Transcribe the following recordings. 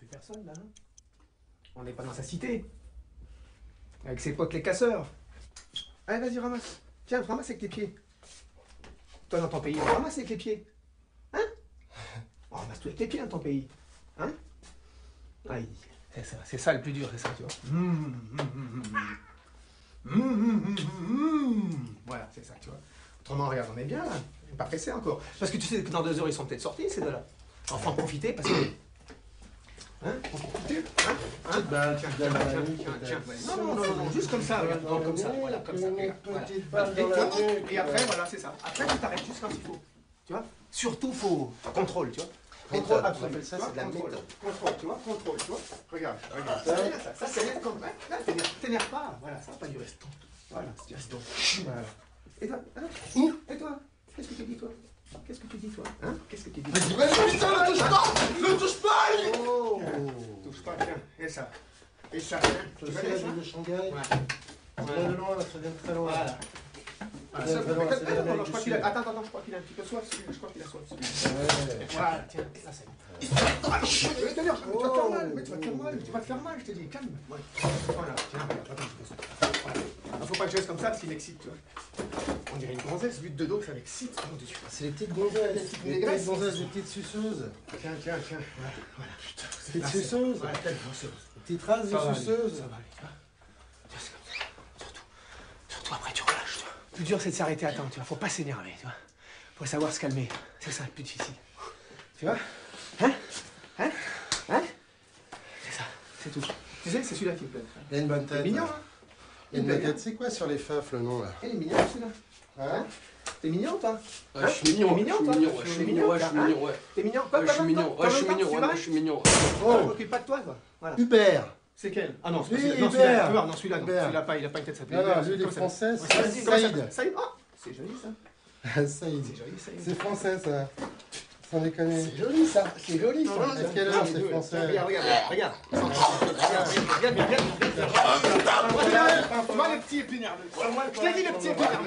plus personne là. On n'est pas dans sa cité. Avec ses potes les casseurs. Allez, vas-y, ramasse. Tiens, ramasse avec tes pieds. Toi, dans ton pays, on ramasse avec les pieds. Hein? On ramasse tout avec tes pieds dans ton pays. Hein? Aïe, c'est ça le plus dur, c'est ça, tu vois. Voilà, c'est ça, tu vois. Autrement, regarde, on est bien là. On n'est pas pressé encore. Parce que tu sais que dans 2 heures, ils sont peut-être sortis, ces deux-là. Enfin, en profiter parce que. Hein? Pour profiter? Hein? Bah, Tiens. Non, juste comme ça, regarde. Non, comme ça, voilà, comme ça. Regarde, voilà. Et après, voilà, c'est ça. Après, tu t'arrêtes juste quand il faut. Tu vois? Surtout, faut contrôle, tu vois? Contrôle, absolument. Ça, c'est de la méthode. Contrôle, tu vois? Contrôle, tu vois? Regarde. Ça, c'est rien comme. Là, t'énerve pas. Voilà, ça va pas durer ce temps. Voilà, c'est donc. Voilà. Et toi? Hein? Et toi? Qu'est-ce que tu dis, toi? Qu'est-ce que tu dis, toi? Hein? Qu'est-ce que tu dis? Vas-y, putain, ne touche pas! Ne touche pas! Oh! Touche pas, tiens. Et ça. Et ça. Tu vois connais la ça? ville de Shanghai? Ouais. Ça vient de loin, là, ça vient de très loin. Voilà. Je crois qu'il a. Attends, je crois qu'il a un petit peu soif, celui-là. Je crois qu'il a soif, celui-là. Voilà, tiens, ça c'est. Je vais te dire, tu vas te faire mal, tu vas te faire mal, je te dis, calme. Voilà, tiens, attends. Voilà. Faut pas que je reste comme ça, parce qu'il m'excite, tu vois. On dirait une gonzesse, vue de dos, ça m'excite. C'est les petites gonzesses. Les petites gonzesses, les petites suceuses. Tiens. Voilà, putain. Les petites suceuses. Voilà, les petites races de suceuses. Ça va aller, tu vois. C'est comme ça. Surtout après, tu relâches, tu vois. Le plus dur, c'est de s'arrêter à temps, tu vois. Faut pas s'énerver, tu vois. Faut savoir se calmer. C'est ça le plus difficile. Tu vois? Hein? C'est ça, c'est tout. Tu sais, c'est celui-là qui me plaît. Il y a une bonne tête. C'est mignon, hein? Il y a une bonne tête. C'est quoi sur les feufs, le nom, là? Il est mignon, celui-là. Hein? T'es mignon ou pas? Je suis mignon, T'es mignon, toi? je suis mignon, ouais. T'es mignon? Je suis mignon, ouais, je suis mignon. Oh! Je m'occupe pas de toi, quoi. Voilà. Hubert. C'est quel? Ah non, c'est Oui, celui-là. Non, Hubert. celui-là, non, celui-là, non. Hubert. Celui-là, pas, il a pas une tête, ça s'appelle. Non, lui, il est français, c'est Saïd. Saïd. Oh! C'est joli, ça. Saïd. C'est joli, Saïd. C'est français, ça. Sans déconner. C'est joli, ça. C'est joli, ça. À quelle heure c'est français? Regarde. Regarde, moi, le petit épinard. Je t'ai dit, le petit épinard.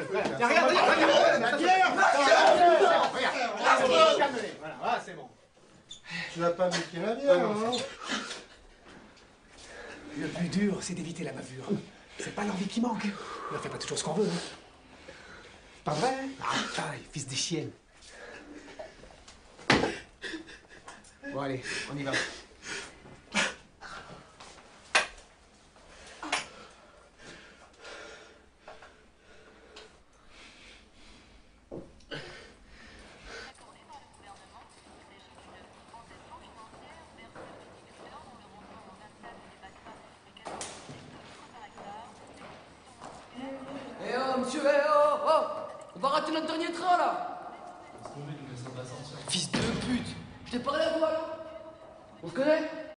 Regarde. Voilà, c'est bon. Tu vas pas me niquer ma bière, hein? Le plus dur, c'est d'éviter la bavure. C'est pas l'envie qui manque. On ne fait pas toujours ce qu'on veut. Pas vrai? Ah, fils des chiennes. Bon, allez, on y va. Eh oh, monsieur, on va rater notre dernier train, là. Fils de pute, je t'ai parlé à toi, là. On se connaît?